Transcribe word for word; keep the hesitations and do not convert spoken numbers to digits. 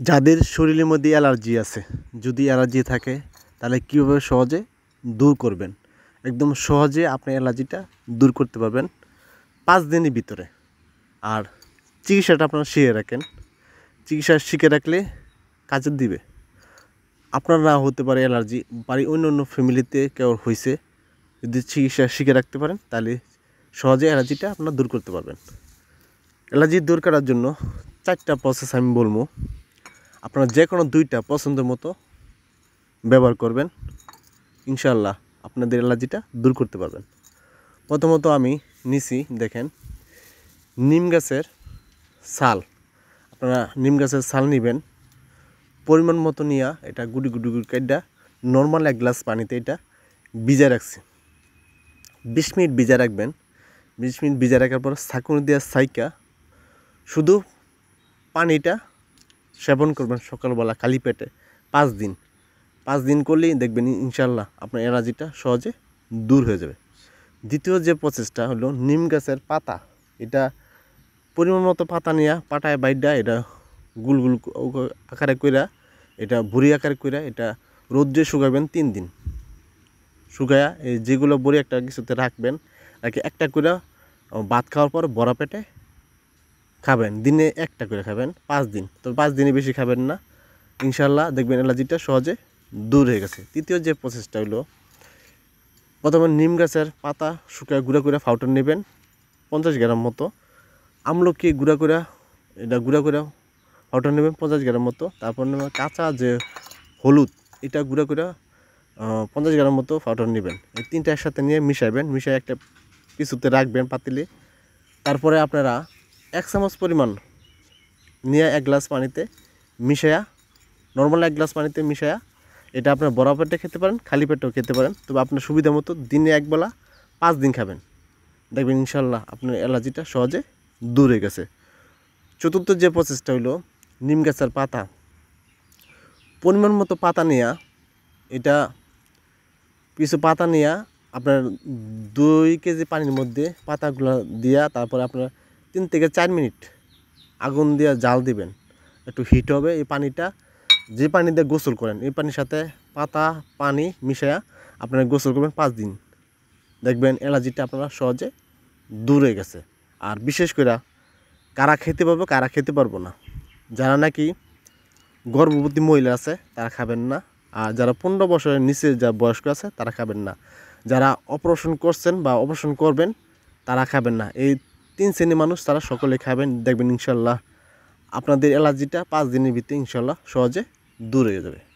যাদের শরীরের মধ্যে অ্যালার্জি আছে, যদি অ্যালার্জি থাকে তাহলে কীভাবে সহজে দূর করবেন, একদম সহজে আপনি অ্যালার্জিটা দূর করতে পারবেন পাঁচ দিনের ভিতরে। আর চিকিৎসাটা আপনারা শিখে রাখেন, চিকিৎসা শিখে রাখলে কাজে দিবে। আপনার না হতে পারে অ্যালার্জি, বাড়ির অন্য অন্য ফ্যামিলিতে কেউ হয়েছে, যদি চিকিৎসা শিখে রাখতে পারেন তাহলে সহজে অ্যালার্জিটা আপনারা দূর করতে পারবেন। অ্যালার্জি দূর করার জন্য চারটা প্রসেস আমি বলবো, আপনারা যে কোনো দুইটা পছন্দের মতো ব্যবহার করবেন, ইনশাআল্লাহ আপনাদের অ্যালার্জিটা দূর করতে পারবেন। প্রথমত আমি নিছি, দেখেন, নিম গাছের ছাল। আপনারা নিম গাছের ছাল নেবেন পরিমাণ মতো নিয়ে, এটা গুটি গুটি গুটি কাইটা নর্মাল এক গ্লাস পানিতে এটা ভিজা রাখছি। বিশ মিনিট ভিজা রাখবেন। বিশ মিনিট ভিজা রাখার পর ছাঁকুনি দিয়ে ছাইকা শুধু পানিটা সেবন করবেন সকালবেলা খালি পেটে পাঁচ দিন। পাঁচ দিন করলেই দেখবেন ইনশাল্লাহ আপনার অ্যালার্জিটা সহজে দূর হয়ে যাবে। দ্বিতীয় যে প্রসেসটা হলো নিম গাছের পাতা। এটা পরিমাণ মতো পাতা নিয়ে পাটায় বাইডা এটা গুল গুল আকারে কইরা, এটা ভুড়ি আকারে কইরা এটা রোদ্রে শুকাবেন তিন দিন। শুকায়া এই যেগুলো বড়ি একটা কিছুতে রাখবেন, রাখি একটা করে ভাত খাওয়ার পর বড়া পেটে খাবেন। দিনে একটা করে খাবেন পাঁচ দিন, তো পাঁচ দিনে বেশি খাবেন না, ইনশাল্লাহ দেখবেন অ্যালার্জিটা সহজে দূর হয়ে গেছে। তৃতীয় যে প্রসেসটা হলো, প্রথমে নিম গাছের পাতা শুকায় গুঁড়া করে ফাউটার নেবেন পঞ্চাশ গ্রাম মতো, আমলকি গুঁড়া করে এটা গুঁড়া করে ফাউটার নেবেন পঞ্চাশ গ্রাম মতো, তারপর নেবেন কাঁচা যে হলুদ, এটা গুঁড়া করে পঞ্চাশ গ্রাম মতো ফাউটার নেবেন। এই তিনটা একসাথে নিয়ে মিশাইবেন, মিশাই একটা কিছুতে রাখবেন পাতিলে। তারপরে আপনারা এক চামচ পরিমাণ নিয়ে এক গ্লাস পানিতে মিশায়া, নর্মাল এক গ্লাস পানিতে মিশায়া এটা আপনার বড়া পেটে খেতে পারেন, খালি পেটেও খেতে পারেন, তবে আপনার সুবিধা মতো দিনে একবেলা পাঁচ দিন খাবেন, দেখবেন ইনশাল্লাহ আপনার অ্যালার্জিটা সহজে দূর হয়ে গেছে। চতুর্থ যে প্রসেসটা হলো নিম গাছের পাতা। পরিমাণ মতো পাতা নেওয়া, এটা কিছু পাতা নেওয়া আপনার দুই কেজি পানির মধ্যে পাতাগুলো দিয়া, তারপরে আপনার তিন থেকে চার মিনিট আগুন দিয়ে জাল দিবেন, একটু হিট হবে। এই পানিটা যে পানি দিয়ে গোসল করেন, এই পানির সাথে পাতা পানি মিশায়া আপনারা গোসল করবেন পাঁচ দিন, দেখবেন অ্যালার্জিটা আপনারা সহজে দূর হয়ে গেছে। আর বিশেষ করে কারা খেতে পারবো কারা খেতে পারবো না, যারা নাকি গর্ভবতী মহিলা আছে তারা খাবেন না, আর যারা পনেরো বছরের নিচে যা বয়স্ক আছে তারা খাবেন না, যারা অপারেশন করছেন বা অপারেশন করবেন তারা খাবেন না। এই তিন শ্রেণীর মানুষ তারা সকলে খাবেন, দেখবেন ইনশাল্লাহ আপনাদের অ্যালার্জিটা পাঁচ দিনের ভিতরে ইনশাল্লাহ সহজে দূর হয়ে যাবে।